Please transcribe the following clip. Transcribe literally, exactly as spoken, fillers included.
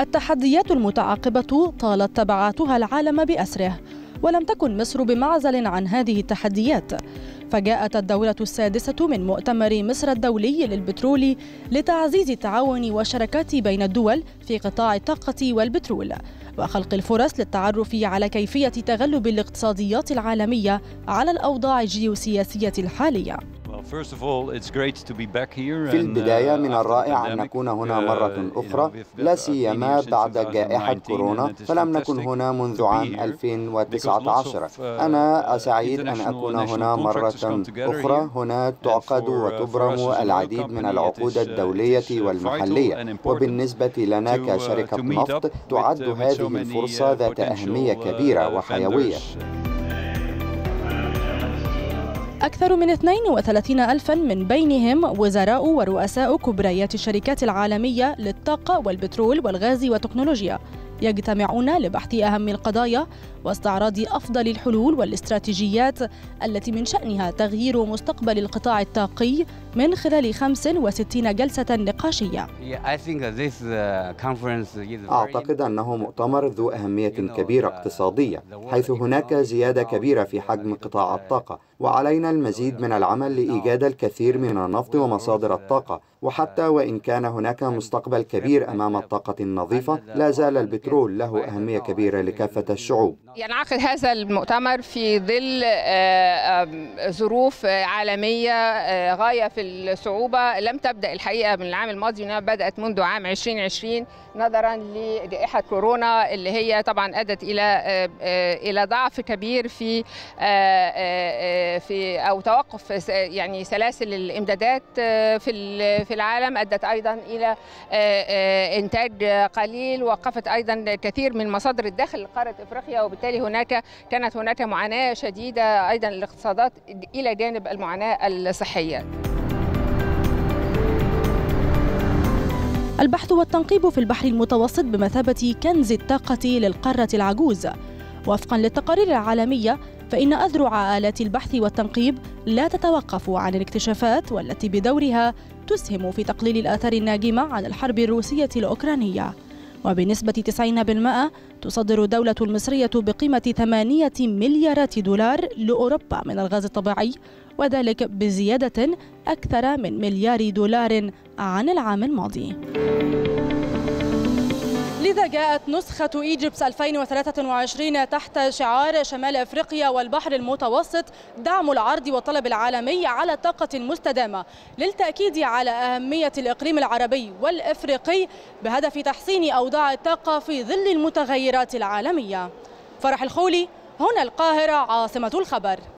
التحديات المتعاقبة طالت تبعاتها العالم بأسره، ولم تكن مصر بمعزل عن هذه التحديات، فجاءت الدورة السادسة من مؤتمر مصر الدولي للبترول لتعزيز التعاون والشراكات بين الدول في قطاع الطاقة والبترول، وخلق الفرص للتعرف على كيفية تغلب الاقتصاديات العالمية على الأوضاع الجيوسياسية الحالية. في البداية من الرائع أن نكون هنا مرة أخرى، لا سيما بعد جائحة كورونا، فلم نكن هنا منذ عام ألفين وتسعة عشر. أنا سعيد أن أكون هنا مرة أخرى. هنا تعقد وتبرم العديد من العقود الدولية والمحلية، وبالنسبة لنا كشركة نفط تعد هذه الفرصة ذات أهمية كبيرة وحيوية. أكثر من اثنين وثلاثين ألفاً من بينهم وزراء ورؤساء كبريات الشركات العالمية للطاقة والبترول والغاز والتكنولوجيا يجتمعون لبحث أهم القضايا واستعراض أفضل الحلول والاستراتيجيات التي من شأنها تغيير مستقبل القطاع الطاقي من خلال خمس وستين جلسة نقاشية. أعتقد أنه مؤتمر ذو أهمية كبيرة اقتصادية، حيث هناك زيادة كبيرة في حجم قطاع الطاقة، وعلينا المزيد من العمل لإيجاد الكثير من النفط ومصادر الطاقة. وحتى وإن كان هناك مستقبل كبير أمام الطاقة النظيفة، لا زال البترول له أهمية كبيرة لكافة الشعوب. ينعقد هذا المؤتمر في ظل ظروف عالمية غاية في الصعوبة، لم تبدأ الحقيقة من العام الماضي، إنها بدأت منذ عام ألفين وعشرين نظرا لجائحة كورونا اللي هي طبعا أدت إلى إلى ضعف كبير في في أو توقف يعني سلاسل الإمدادات في في العالم، أدت أيضا إلى إنتاج قليل، وقفت أيضا كثير من مصادر الدخل لقارة إفريقيا، وبالتالي هناك كانت هناك معاناة شديدة أيضا للاقتصادات إلى جانب المعاناة الصحية. البحث والتنقيب في البحر المتوسط بمثابة كنز الطاقة للقارة العجوز. وفقا للتقارير العالمية، فإن أذرع آلات البحث والتنقيب لا تتوقف عن الاكتشافات، والتي بدورها تسهم في تقليل الآثار الناجمة عن الحرب الروسية الأوكرانية. وبنسبة تسعين بالمئة تصدر الدولة المصرية بقيمة ثمانية مليارات دولار لأوروبا من الغاز الطبيعي، وذلك بزيادة أكثر من مليار دولار عن العام الماضي. لذا جاءت نسخة إيجيبس ألفين وثلاثة وعشرين تحت شعار شمال أفريقيا والبحر المتوسط، دعم العرض والطلب العالمي على الطاقة المستدامة، للتأكيد على أهمية الإقليم العربي والإفريقي بهدف تحسين أوضاع الطاقة في ظل المتغيرات العالمية. فرح الخولي، هنا القاهرة، عاصمة الخبر.